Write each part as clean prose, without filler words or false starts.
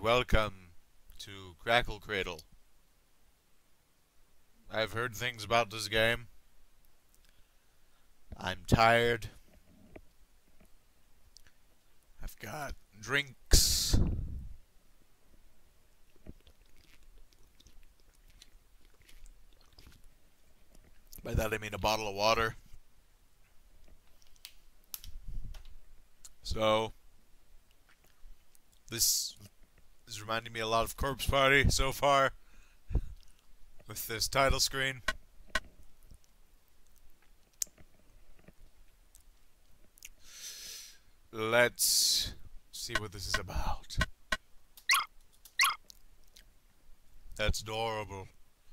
welcome to Crackle, Cradle. I've heard things about this game. I'm tired. I've got drinks. By that I mean a bottle of water. So, this is reminding me a lot of Corpse Party so far, with this title screen. Let's see what this is about. That's adorable.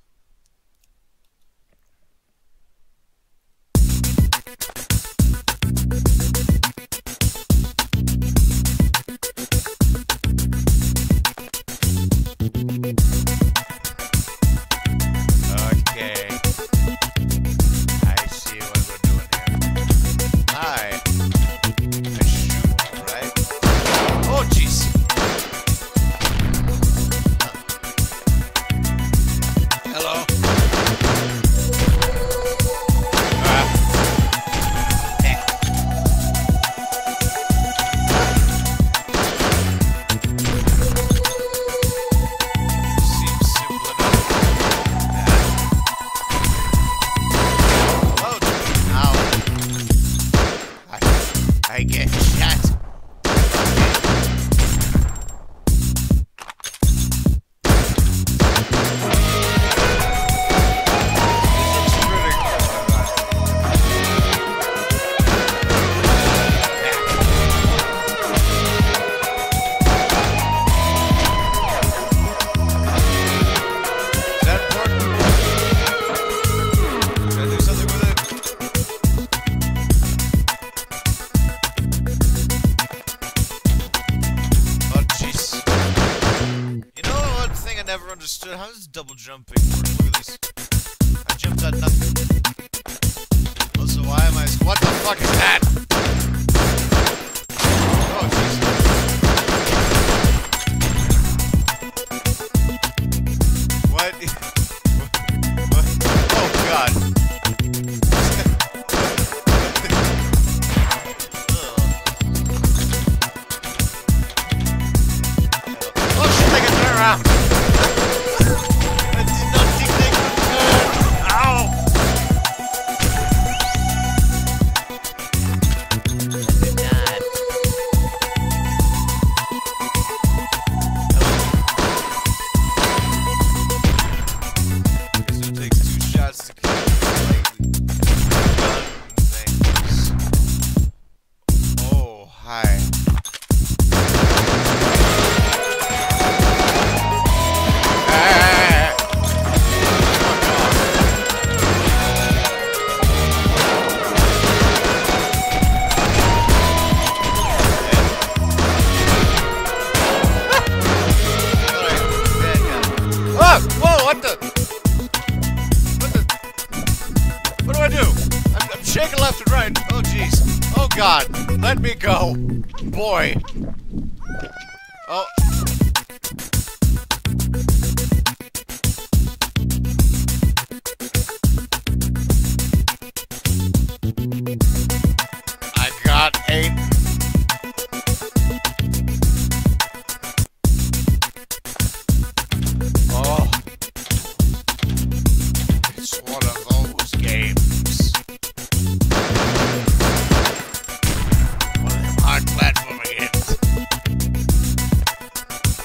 Okay. I see what we're doing here. Hi. I shoot, right? Oh, jeez. Hello. I get shot. Is that important? Should I do something with it? I never understood. How does double jumping work? Look at this. I jumped at nothing. Also, why am I... What the fuck is that? Oh, jeez. What? What? Oh, God. Oh, shit, they can turn around. What do I do? I'm shaking left and right. Oh, jeez. Oh, God. Let me go. Boy. Oh. I got 8. Oh. It's one of those games. One of them hard platforming games.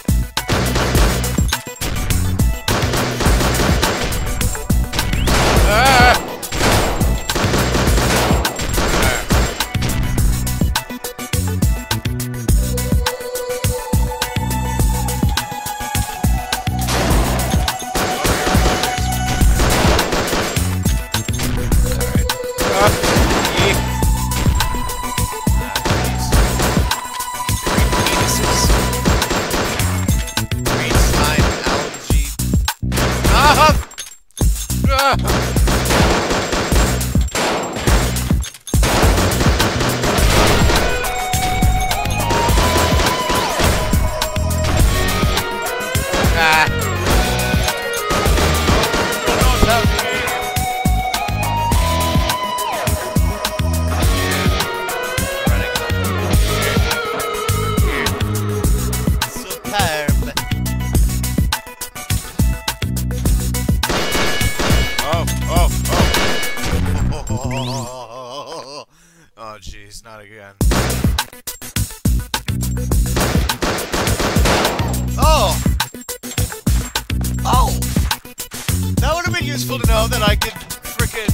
Oh jeez, not again. Oh! Oh! That would have been useful to know that I could frickin'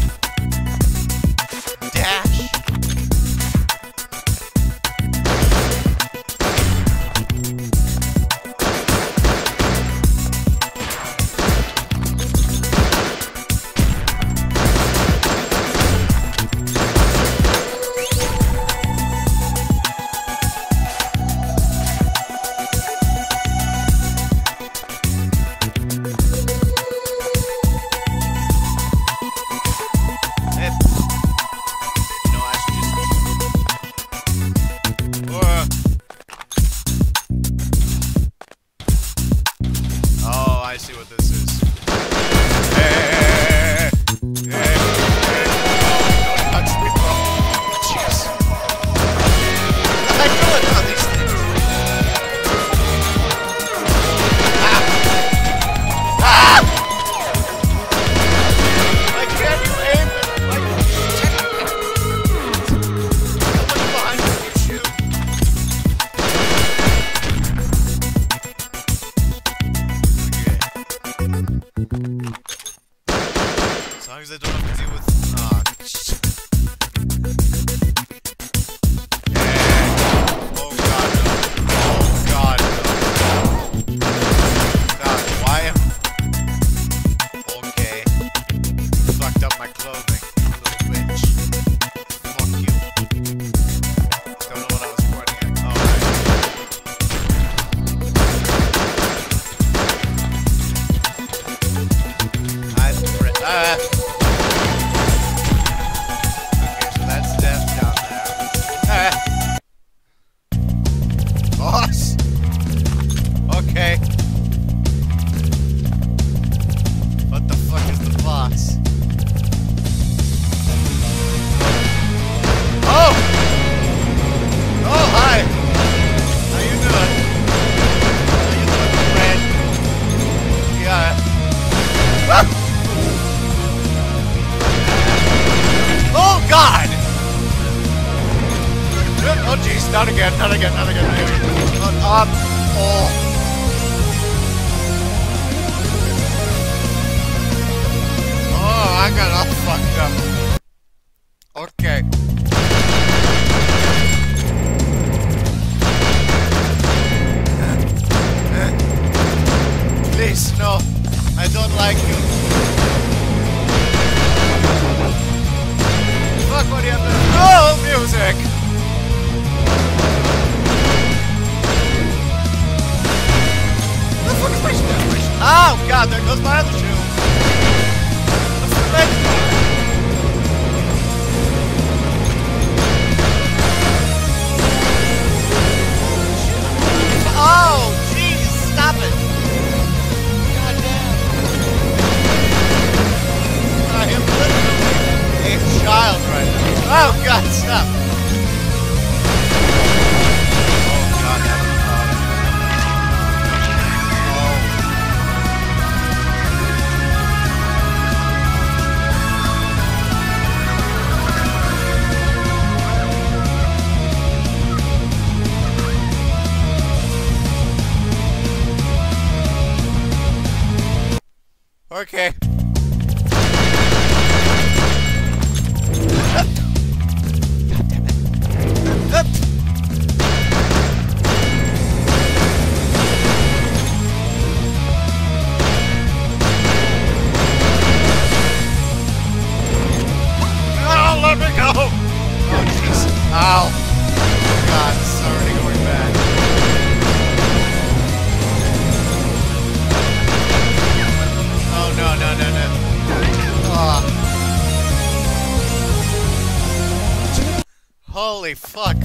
dash. I see what this is. Hey, don't touch me, bro. Jeez. I know it on these things. I can't aim it. Somebody behind me, shoot. As long as I don't have to deal with... Oh god, no. Oh god, no. God, why am... Okay. You fucked up my clothing, you little bitch. Fuck you. Don't know what I was pointing at. Okay, so that's death down there. Boss! Okay. What the fuck is the boss? Oh! Oh, hi! How you doing? How you doing, friend? Yeah. Ah! Oh god! Oh jeez, not again, not again, not again. Oh. Oh, I got all fucked up. Okay. Please, no. I don't like you. Fuck, what do you have to... Oh, music! Where the fuck is my shoe? Oh, god, there goes my other shoe. What's the red part? Oh, jeez, stop it. God damn. I am literally a child right now. Oh god, stop! Oh god, that was okay. Ow! God, this is already going bad. Oh no, no, no, no. Holy fuck.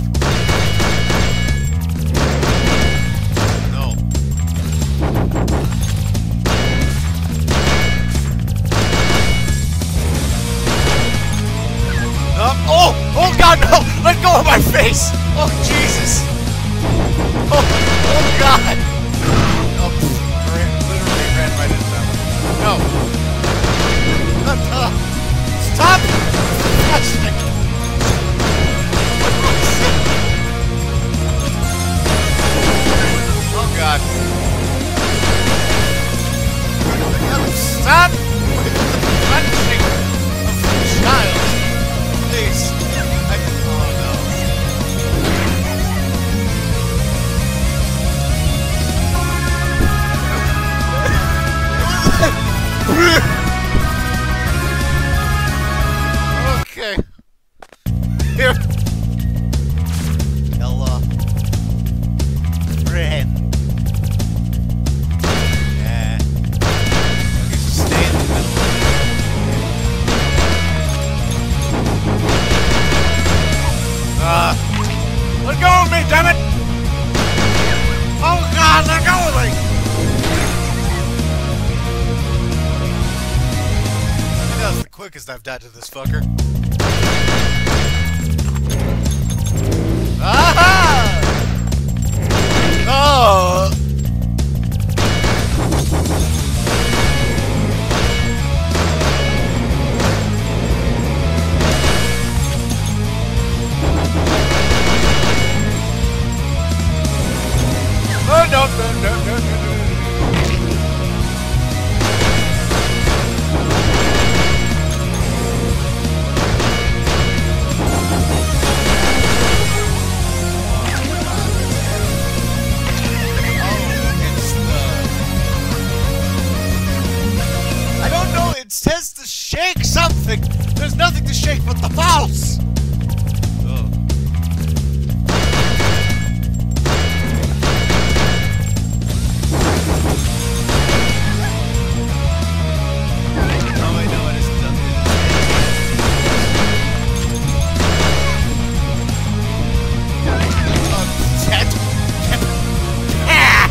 No. Oh god, no! Let go of my face! Oh, Jesus! Oh god! Oh, literally ran right into that one. No! Stop! surprised I've died to this fucker. Aha! Oh! Oh, no, no, no, no, no, no. It says to shake something! There's nothing to shake but the mouse! Oh. Oh wait, no, it isn't done. Oh, shit! Ah!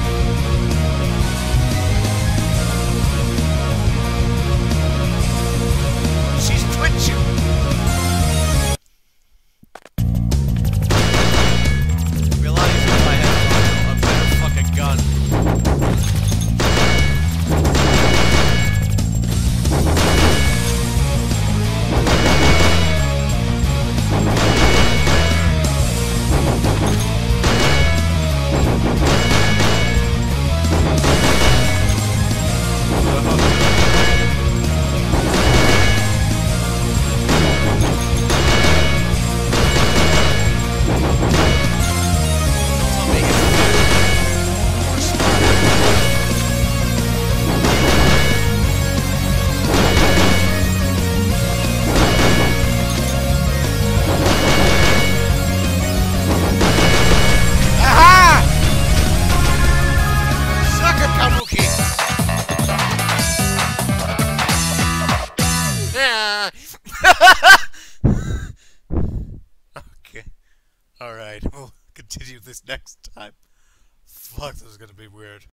Okay. Alright, we'll continue this next time. Fuck, this is gonna be weird.